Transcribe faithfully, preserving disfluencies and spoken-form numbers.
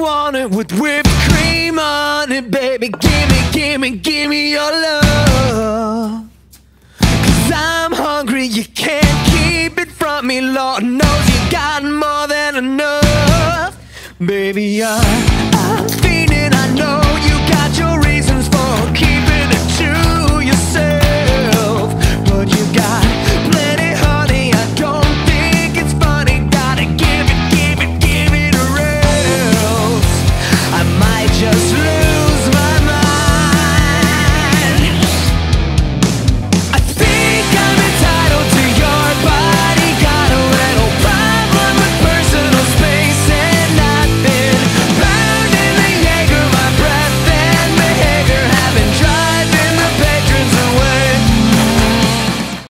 want it with whipped cream on it, baby. Gimme, gimme, gimme your love. Cause I'm hungry, you can't keep it from me. Lord knows you got more than enough. Baby, I